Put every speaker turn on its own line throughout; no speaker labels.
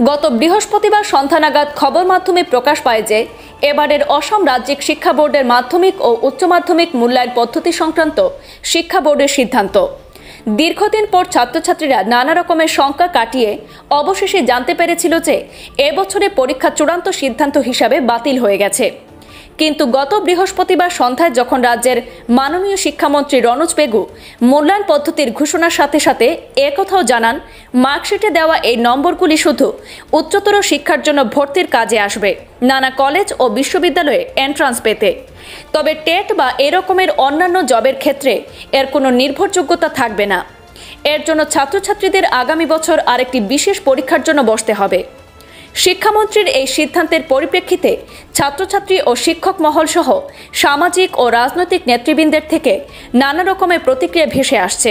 গত বৃহস্পতিবার সন্ধ্যা নাগাদ খবর মাধ্যমে প্রকাশ পায় যে এবারের অসম রাজ্যিক শিক্ষা বোর্ডের মাধ্যমিক ও উচ্চ মাধ্যমিক মূল্যায়ন পদ্ধতি সংক্রান্ত শিক্ষা বোর্ডের সিদ্ধান্ত। দীর্ঘদিন পর ছাত্রছাত্রীরা নানা রকমের শঙ্কা কাটিয়ে অবশেষে জানতে পেরেছিল যে এবছরে পরীক্ষা চূড়ান্ত সিদ্ধান্ত হিসাবে বাতিল হয়ে গেছে। কিন্তু গত বৃহস্পতিবার সন্ধ্যায় যখন রাজ্যের মাননীয় শিক্ষামন্ত্রী রনোজ পেগু মূল্যায়ন পদ্ধতির ঘোষণার সাথে সাথে একথাও জানান, মার্কশিটে দেওয়া এই নম্বরগুলি শুধু উচ্চতর শিক্ষার জন্য ভর্তির কাজে আসবে, নানা কলেজ ও বিশ্ববিদ্যালয়ে এন্ট্রান্স পেতে। তবে টেট বা এরকমের অন্যান্য জবের ক্ষেত্রে এর কোনো নির্ভরযোগ্যতা থাকবে না। এর জন্য ছাত্রছাত্রীদের আগামী বছর আরেকটি বিশেষ পরীক্ষার জন্য বসতে হবে। শিক্ষামন্ত্রীর এই সিদ্ধান্তের পরিপ্রেক্ষিতে ছাত্রছাত্রী ও শিক্ষক মহল সহ সামাজিক ও রাজনৈতিক নেতৃবৃন্দের থেকে নানা রকমের প্রতিক্রিয়া ভেসে আসছে।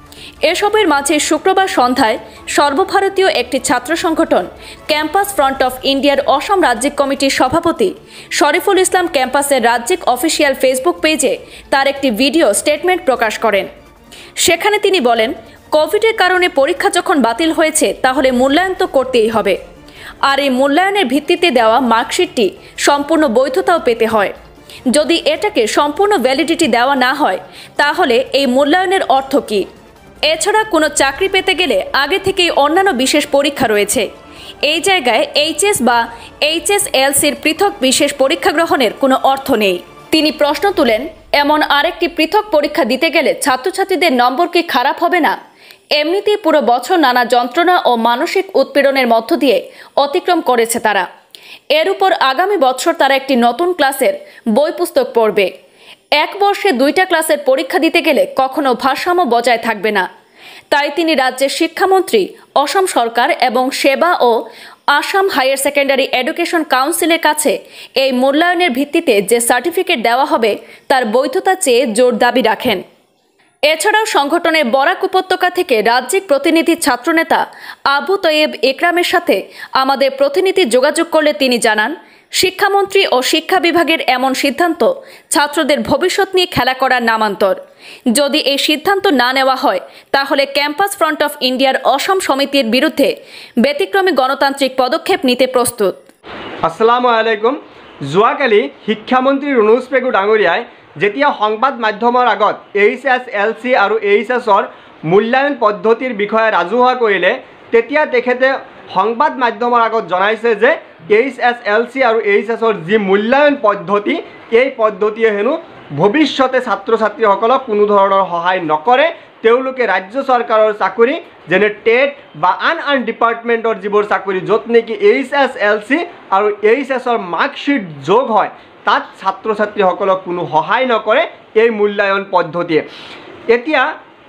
এসবের মাঝে শুক্রবার সন্ধ্যায় সর্বভারতীয় একটি ছাত্র সংগঠন ক্যাম্পাস ফ্রন্ট অফ ইন্ডিয়ার অসম রাজ্যিক কমিটির সভাপতি শরীফুল ইসলাম ক্যাম্পাসের রাজ্যিক অফিসিয়াল ফেসবুক পেজে তার একটি ভিডিও স্টেটমেন্ট প্রকাশ করেন। সেখানে তিনি বলেন, কোভিডের কারণে পরীক্ষা যখন বাতিল হয়েছে তাহলে মূল্যায়ন তো করতেই হবে, আর এই মূল্যায়নের ভিত্তিতে দেওয়া মার্কশিটটি সম্পূর্ণ বৈধতাও পেতে হয়। যদি এটাকে সম্পূর্ণ ভ্যালিডিটি দেওয়া না হয় তাহলে এই মূল্যায়নের অর্থ কী? এছাড়া কোনো চাকরি পেতে গেলে আগে থেকেই অন্যান্য বিশেষ পরীক্ষা রয়েছে। এই জায়গায় এইচএস বা এইচএসএলসির পৃথক বিশেষ পরীক্ষা গ্রহণের কোনো অর্থ নেই। তিনি প্রশ্ন তুলেন, এমন আরেকটি পৃথক পরীক্ষা দিতে গেলে ছাত্রছাত্রীদের নম্বর কি খারাপ হবে না? এমনিতেই পুরো বছর নানা যন্ত্রণা ও মানসিক উৎপীড়নের মধ্য দিয়ে অতিক্রম করেছে তারা। এর উপর আগামী বছর তারা একটি নতুন ক্লাসের বই পুস্তক পড়বে। এক বর্ষে 2টা ক্লাসের পরীক্ষা দিতে গেলে কখনো ভারসাম্য বজায় থাকবে না। তাই তিনি রাজ্যের শিক্ষামন্ত্রী, অসম সরকার এবং সেবা ও আসাম হায়ার সেকেন্ডারি এডুকেশন কাউন্সিলের কাছে এই মূল্যায়নের ভিত্তিতে যে সার্টিফিকেট দেওয়া হবে তার বৈধতা চেয়ে জোর দাবি রাখেন। এছাড়াও সংগঠনের বরাক উপত্যকা থেকে রাজ্যিক প্রতিনিধি ছাত্রনেতা আবু তৈয়েব একরামের সাথে আমাদের প্রতিনিধি যোগাযোগ করলে তিনি জানান, শিক্ষামন্ত্রী ও শিক্ষা বিভাগের এমন সিদ্ধান্ত ছাত্রদের ভবিষ্যৎ নিয়ে খেলা করার নামান্তর। যদি এই সিদ্ধান্ত না নেওয়া হয় তাহলে ক্যাম্পাস ফ্রন্ট অফ ইন্ডিয়ার অসম সমিতির বিরুদ্ধে ব্যতিক্রমী গণতান্ত্রিক পদক্ষেপ নিতে প্রস্তুত।
আসসালামু আলাইকুম। যোৱাকালি শিক্ষামন্ত্ৰী ৰনোজ পেগু ডাঙৰীয়াই যেতিয়া সংবাদ মাধ্যমৰ আগত এইচএছএলচি আৰু এইচএছৰ মূল্যায়ন পদ্ধতিৰ বিষয়ে ৰাজহুৱা কৰিলে তেতিয়া তেখেতে সংবাদ মাধ্যমৰ আগত জনাইছে যে এইচএছএলচি আৰু এইচএছৰ যি মূল্যায়ন পদ্ধতি, এই পদ্ধতিয়ে হেনো ভৱিষ্যতে ছাত্ৰ ছাত্ৰীসকলক কোনো ধৰণৰ সহায় নকৰে। তেওঁলোকে ৰাজ্য চৰকাৰৰ চাকৰি যেনে টেট বা আন ডিপাৰ্টমেণ্টৰ যিবোৰ চাকৰি য'ত নেকি এইচএছএলচি আৰু এইচএছৰ মাৰ্কশ্বিট যোগ হয় তাত ছাত্ৰ ছাত্ৰীসকলক কোনো সহায় নকৰে এই মূল্যায়ন পদ্ধতিয়ে। এতিয়া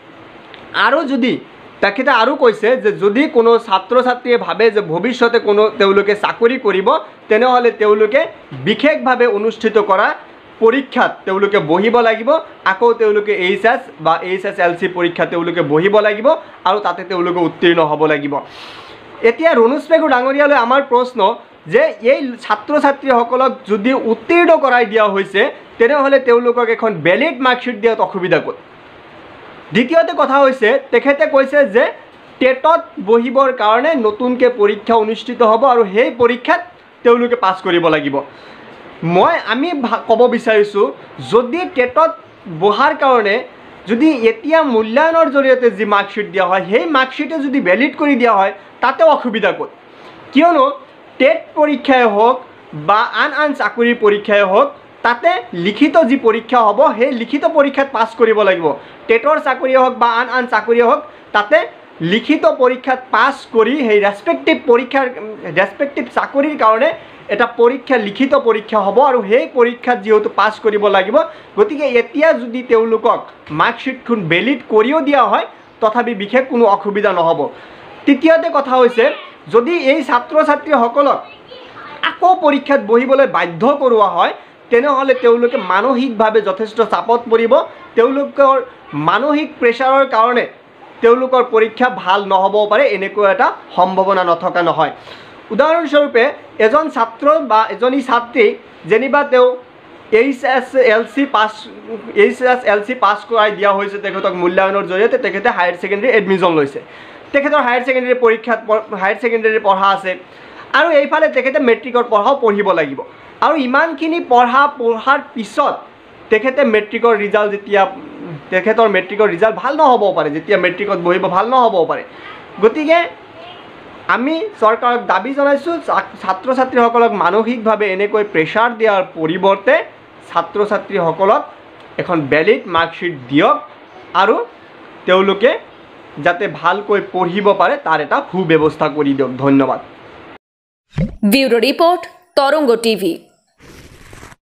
আৰু যদি তেখেতে আৰু কৈছে যে যদি কোনো ছাত্ৰ ছাত্ৰীয়ে ভাবে যে ভৱিষ্যতে কোনো তেওঁলোকে চাকৰি কৰিব তেনেহ'লে তেওঁলোকে বিশেষভাৱে অনুষ্ঠিত কৰা পৰীক্ষাত তেওঁলোকে বহিব লাগিব, আকৌ তেওঁলোকে এইচএছ বা এইচএছএলচি পৰীক্ষা তেওঁলোকে বহিব লাগিব আৰু তাতে তেওঁলোকে উত্তীৰ্ণ হ'ব লাগিব। এতিয়া ৰনোজ পেগু ডাঙৰীয়ালৈ আমাৰ প্ৰশ্ন যে এই ছাত্ৰ ছাত্ৰীসকলক যদি উত্তীৰ্ণ কৰাই দিয়া হৈছে তেনেহ'লে তেওঁলোকক এখন ভেলিড মাৰ্কশ্বিট দিয়াত অসুবিধা ক'ত? দ্বিতীয়তে কথা হৈছে তেখেতে কৈছে যে টেটত বহিবৰ কাৰণে নতুনকৈ পৰীক্ষা অনুষ্ঠিত হ'ব আৰু সেই পৰীক্ষাত তেওঁলোকে পাছ কৰিব লাগিব। আমি ক'ব বিচাৰিছোঁ যদি টেটত বহাৰ কাৰণে যদি এতিয়া মূল্যায়নৰ জৰিয়তে যি মাৰ্কশ্বিট দিয়া হয় সেই মাৰ্কশ্বিটে যদি ভেলিড কৰি দিয়া হয় তাতে অসুবিধা ক'ত? কিয়নো টেট পৰীক্ষাই হওক বা আন চাকৰিৰ পৰীক্ষাই হওক তাতে লিখিত যি পৰীক্ষা হ'ব সেই লিখিত পৰীক্ষাত পাছ কৰিব লাগিব। টেটৰ চাকৰিয়ে হওক বা আন চাকৰিয়ে হওক তাতে লিখিত পৰীক্ষাত পাছ কৰি সেই ৰেচপেক্টিভ চাকৰিৰ কাৰণে এটা পৰীক্ষা লিখিত পৰীক্ষা হ'ব আৰু সেই পৰীক্ষাত যিহেতু পাছ কৰিব লাগিব গতিকে এতিয়া যদি তেওঁলোকক মাৰ্কশ্বিটখন ভেলিড কৰিও দিয়া হয় তথাপি বিশেষ কোনো অসুবিধা নহ'ব। তৃতীয়তে কথা হৈছে যদি এই ছাত্ৰ ছাত্ৰীসকলক আকৌ পৰীক্ষাত বহিবলৈ বাধ্য কৰোৱা হয় তেনেহ'লে তেওঁলোকে মানসিকভাৱে যথেষ্ট চাপত পৰিব। তেওঁলোকৰ মানসিক প্ৰেছাৰৰ কাৰণে তেওঁলোকৰ পৰীক্ষা ভাল নহ'বও পাৰে, এনেকুৱা এটা সম্ভাৱনা নথকা নহয়। উদাহৰণস্বৰূপে এজন ছাত্ৰ বা এজনী ছাত্ৰী যেনিবা তেওঁ এইচএছএলচি পাছ কৰাই দিয়া হৈছে তেখেতক মূল্যায়নৰ জৰিয়তে, তেখেতে হায়াৰ ছেকেণ্ডেৰী এডমিশ্যন লৈছে। তেখেতৰ হায়াৰ ছেকেণ্ডেৰী পৰীক্ষাত হায়াৰ ছেকেণ্ডেৰী পঢ়া আছে আৰু এইফালে তেখেতে মেট্ৰিকৰ পঢ়াও পঢ়িব লাগিব আৰু ইমানখিনি পঢ়াৰ পিছত তেখেতে মেট্ৰিকৰ ৰিজাল্ট যেতিয়া তেখেতৰ মেট্ৰিকৰ ৰিজাল্ট ভাল নহ'বও পাৰে, যেতিয়া মেট্ৰিকত বহিব ভাল নহ'বও পাৰে। গতিকে আমি চৰকাৰক দাবী জনাইছোঁ ছাত্ৰ ছাত্ৰীসকলক মানসিকভাৱে এনেকৈ প্ৰেছাৰ দিয়াৰ পৰিৱৰ্তে ছাত্ৰ ছাত্ৰীসকলক এখন ভেলিড মাৰ্কশ্বিট দিয়ক আৰু তেওঁলোকে যাতে ভালকৈ পঢ়িব পাৰে তাৰ এটা সুব্যৱস্থা কৰি দিয়ক। ধন্যবাদ।
Bureau report Tarang TV.